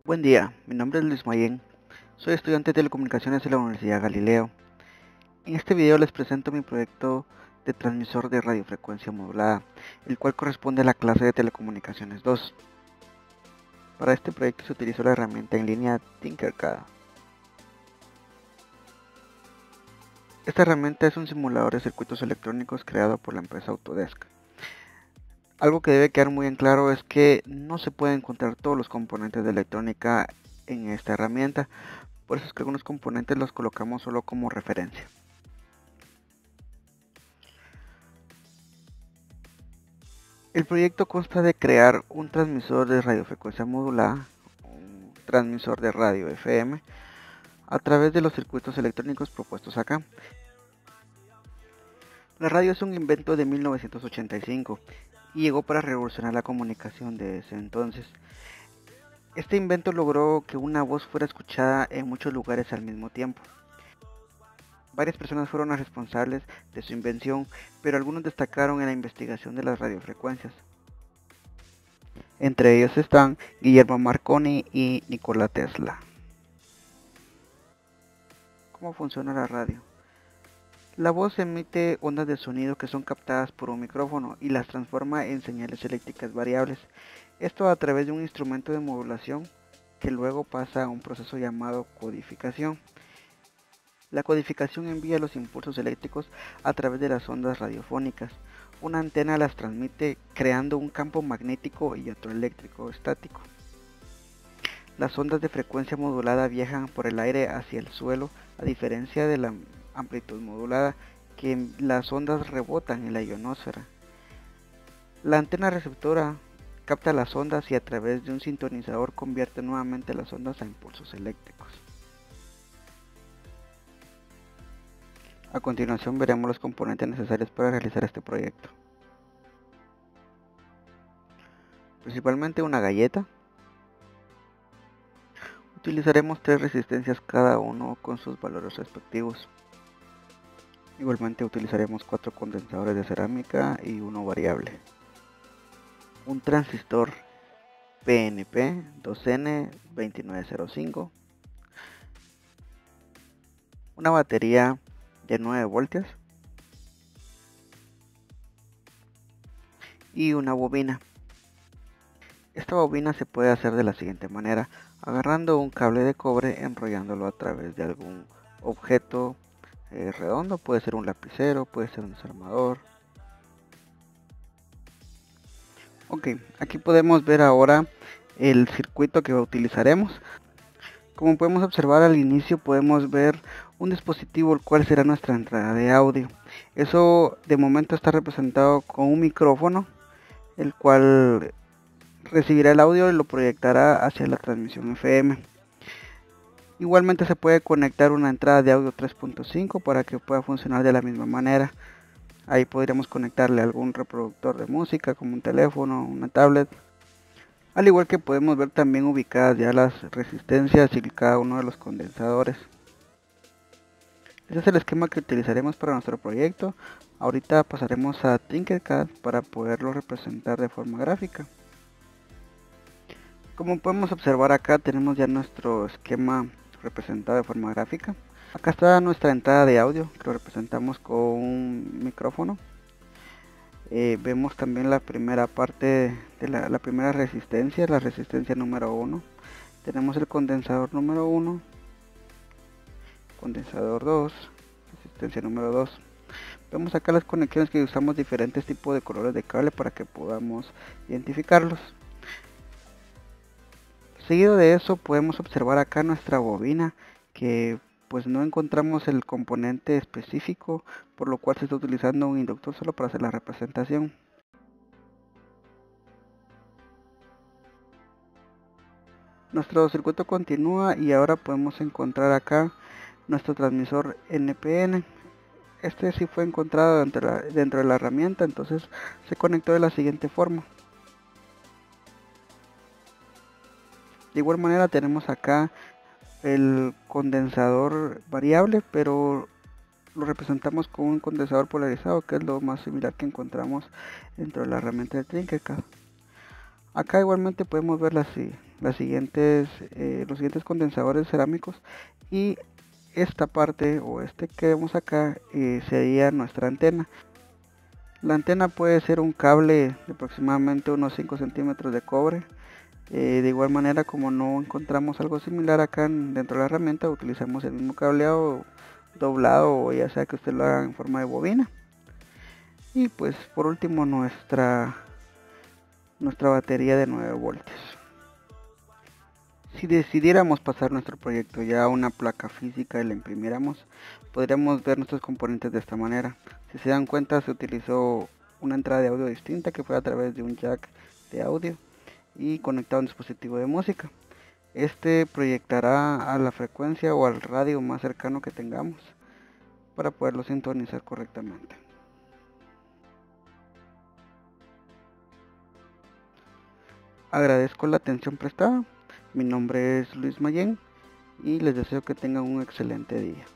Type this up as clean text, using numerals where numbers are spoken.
Buen día, mi nombre es Luis Mayen, soy estudiante de telecomunicaciones de la Universidad Galileo. En este video les presento mi proyecto de transmisor de radiofrecuencia modulada, el cual corresponde a la clase de telecomunicaciones 2. Para este proyecto se utilizó la herramienta en línea Tinkercad. Esta herramienta es un simulador de circuitos electrónicos creado por la empresa Autodesk. Algo que debe quedar muy en claro es que no se pueden encontrar todos los componentes de electrónica en esta herramienta, por eso es que algunos componentes los colocamos solo como referencia. El proyecto consta de crear un transmisor de radiofrecuencia modulada, un transmisor de radio FM, a través de los circuitos electrónicos propuestos acá. La radio es un invento de 1985 y llegó para revolucionar la comunicación de ese entonces. Este invento logró que una voz fuera escuchada en muchos lugares al mismo tiempo. Varias personas fueron las responsables de su invención, pero algunos destacaron en la investigación de las radiofrecuencias. Entre ellos están Guillermo Marconi y Nikola Tesla. ¿Cómo funciona la radio? La voz emite ondas de sonido que son captadas por un micrófono y las transforma en señales eléctricas variables. Esto a través de un instrumento de modulación que luego pasa a un proceso llamado codificación. La codificación envía los impulsos eléctricos a través de las ondas radiofónicas. Una antena las transmite creando un campo magnético y otro eléctrico estático. Las ondas de frecuencia modulada viajan por el aire hacia el suelo, a diferencia de la amplitud modulada, que las ondas rebotan en la ionosfera. La antena receptora capta las ondas y a través de un sintonizador convierte nuevamente las ondas a impulsos eléctricos. A continuación veremos los componentes necesarios para realizar este proyecto. Principalmente una galleta. Utilizaremos 3 resistencias cada uno con sus valores respectivos. Igualmente utilizaremos 4 condensadores de cerámica y uno variable. Un transistor PNP 2N2905. Una batería de 9 voltios. Y una bobina. Esta bobina se puede hacer de la siguiente manera: agarrando un cable de cobre, enrollándolo a través de algún objeto redondo, puede ser un lapicero, puede ser un desarmador. Ok, aquí podemos ver ahora el circuito que utilizaremos. Como podemos observar al inicio, podemos ver un dispositivo el cual será nuestra entrada de audio. Eso de momento está representado con un micrófono, el cual recibirá el audio y lo proyectará hacia la transmisión FM. Igualmente se puede conectar una entrada de audio 3.5 para que pueda funcionar de la misma manera. Ahí podríamos conectarle algún reproductor de música como un teléfono, una tablet. Al igual que podemos ver también ubicadas ya las resistencias y cada uno de los condensadores. Este es el esquema que utilizaremos para nuestro proyecto. Ahorita pasaremos a Tinkercad para poderlo representar de forma gráfica. Como podemos observar acá tenemos ya nuestro esquema representado de forma gráfica. Acá está nuestra entrada de audio, que lo representamos con un micrófono. Vemos también la primera parte de la primera resistencia, la resistencia número 1. Tenemos el condensador número 1, condensador 2, resistencia número 2. Vemos acá las conexiones que usamos diferentes tipos de colores de cable para que podamos identificarlos. Seguido de eso podemos observar acá nuestra bobina, que pues no encontramos el componente específico, por lo cual se está utilizando un inductor solo para hacer la representación. Nuestro circuito continúa y ahora podemos encontrar acá nuestro transmisor NPN. Este sí fue encontrado dentro de la herramienta, entonces se conectó de la siguiente forma. De igual manera tenemos acá el condensador variable, pero lo representamos con un condensador polarizado, que es lo más similar que encontramos dentro de la herramienta de Tinkercad. Acá igualmente podemos ver los siguientes condensadores cerámicos, y esta parte o este que vemos acá sería nuestra antena. La antena puede ser un cable de aproximadamente unos 5 centímetros de cobre. De igual manera, como no encontramos algo similar acá dentro de la herramienta, utilizamos el mismo cableado doblado, o ya sea que usted lo haga en forma de bobina. Y pues por último nuestra batería de 9 voltios. Si decidiéramos pasar nuestro proyecto ya a una placa física y la imprimiéramos, podríamos ver nuestros componentes de esta manera. Si se dan cuenta, se utilizó una entrada de audio distinta, que fue a través de un jack de audio y conectado a un dispositivo de música. Este proyectará a la frecuencia o al radio más cercano que tengamos para poderlo sintonizar correctamente. Agradezco la atención prestada. Mi nombre es Luis Mayen y les deseo que tengan un excelente día.